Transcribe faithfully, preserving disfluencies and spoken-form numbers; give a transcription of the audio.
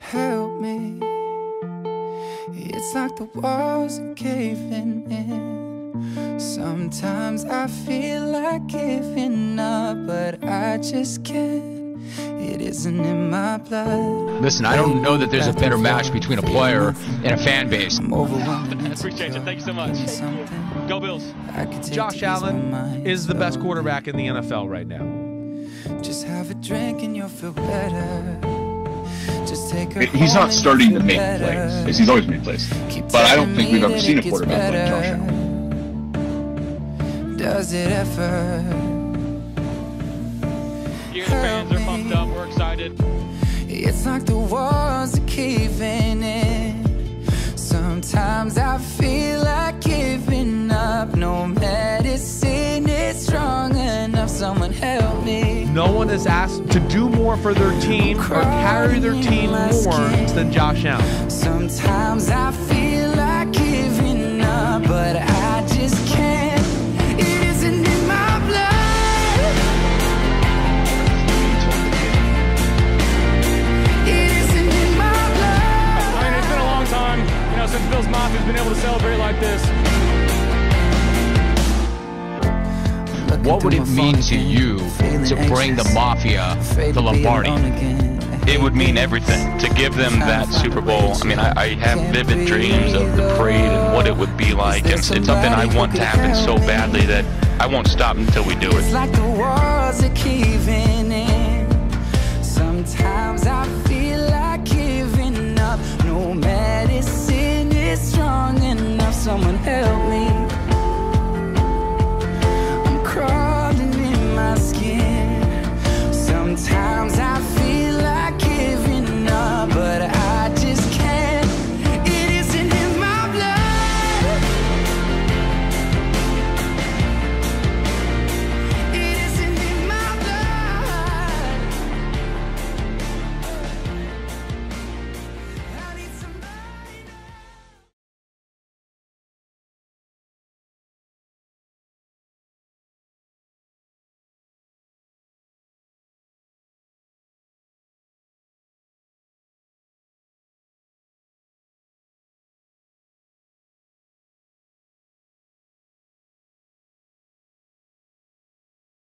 help me. It's like the walls are caving in. Sometimes I feel like giving up, but I just can't. It isn't in my blood. Listen, I don't know that there's a better match between a player and a fan base. I appreciate it. Thank you so much. Go Bills. Josh Allen is the best quarterback in the N F L right now. Just have a drink and you'll feel better. Just take a He's not starting to make plays. He's always made plays. But I don't think we've ever seen a quarterback like Josh Allen. Does it ever? Here the fans are pumped up. We're excited. It's like the walls are caving in. Sometimes I feel like giving up. No medicine is strong enough. Someone help me. No one is asked to do more for their team or carry their team more than Josh Allen. Sometimes I feel like giving up, but I just can't. It isn't in my blood. It isn't in my blood. I mean, it's been a long time, you know, since BillsMafia has been able to celebrate like this. What would it mean to you to bring the Mafia to Lombardi? It would mean everything to give them that Super Bowl. I mean, I, I have vivid dreams of the parade and what it would be like, and it's something I want to happen so badly that I won't stop until we do it. It's like the walls are caving in. Sometimes I